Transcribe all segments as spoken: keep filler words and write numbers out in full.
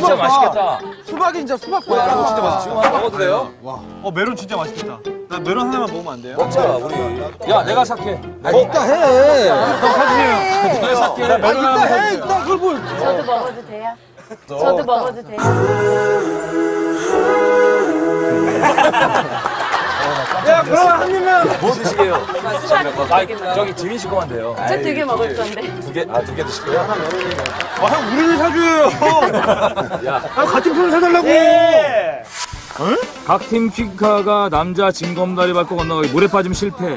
진짜 맛있겠다. 수박이 진짜 수박 보야. 메론 진짜 맛있어. 지금 하나 먹어도 돼요? 와. 어 메론 진짜 맛있겠다. 나 메론 하나만 먹으면 안 돼요? 먹자 우리. 야 내가 살게. 먹다 해. 형 사주세요. 내가 살게. 나 메론 하나 해. 이따 그걸 뭘. 저도 먹어도 돼요? 저도 먹어도 돼요? 야 그럼 한 입만. 뭐 드시게요? 아 저기 지민 씨 거만 돼요. 저 두 개 먹을 건데. 두 개? 아 두 개 드실게요? 아 형 우리를 사줘요. 야. 아 같은 편을 사달라고. 예. 각 팀 퀸카가 남자 징검다리 밟고 건너가기 물에 빠지면 실패.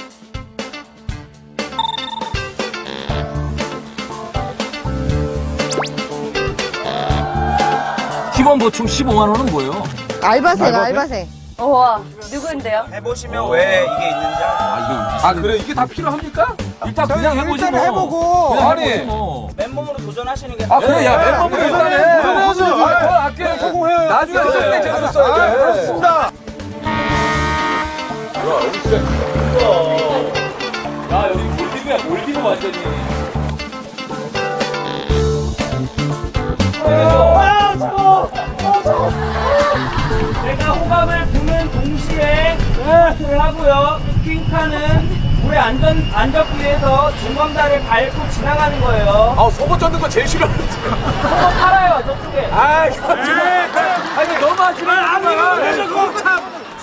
팀원 보충 십오만 원은 뭐예요? 알바생, 알바생. 우와, 누구인데요? 해보시면 왜 이게 있는지 알아요. 아 그래 이게 다 필요합니까? 일단 그냥 해보지 일단 뭐. 해보고. 그냥 아니. 해보지 뭐. 맨몸으로 도전하시는 게 아 그래 야 네, 맨몸으로 네, 일단 네, 해. 네, 해보지. 네, 아, 더 아껴. 성공해요. 나중에 쓸 때 제대로 아, 써야 돼. 그렇습니다. 야 여기 몰디브야 몰디브 완전히. 제가 호감을 부는 동시에 스타트를 하고요. 퀸카는 물의 안전 안전구에서 중검다리를 밟고 지나가는 거예요. 아 속옷 젖는 거 제일 싫어하는데. 그거 팔아요 저쪽에. 아 이거 지금. 아니 너무 하지 마. 그래서 참.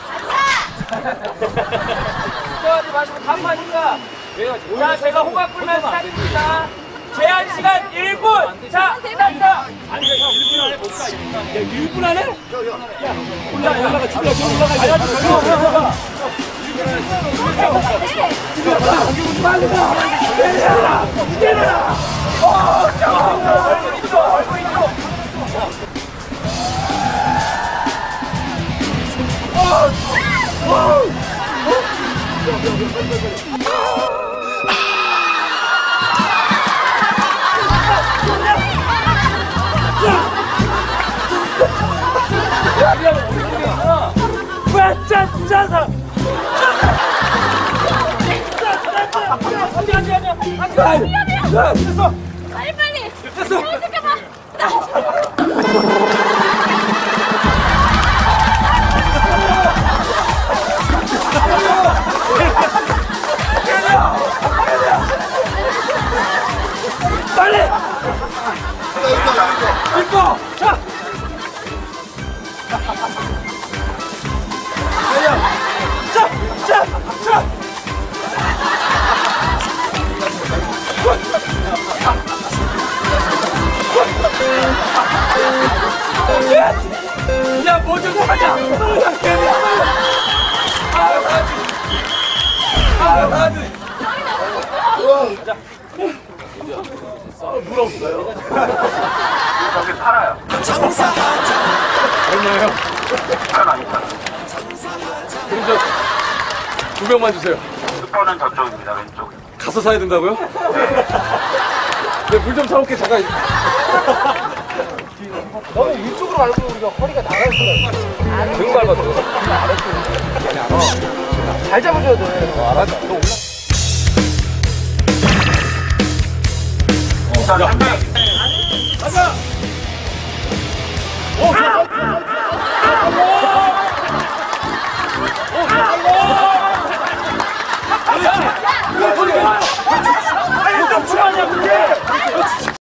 걱정하지 마시고 간판인가. 자 제가 호감 불면 스타트입니다. 제한 시간 일 분. 자 스타트. 아니 형 일 분 안에 볼까? 야 일 분 안에? 야 올라가 올라가 줄여 좀 올라가. 빨리 빨리. 됐어. 잠깐만. 야 뭐 좀 하자. 아 나도. 저기 팔아요. 얼마예요? 그럼 저두 병만 주세요. 슈퍼는 저쪽입니다 왼쪽. 가서 사야 된다고요? 네, 물 좀 사올게 잠깐. 너는 위쪽으로 밟으면 우리가 허리가 나갈 수가 있어. 등 밟아 등. 잘 잡아줘야 돼. 어, 알았어. 너 올라. 자, 한 명. 가자.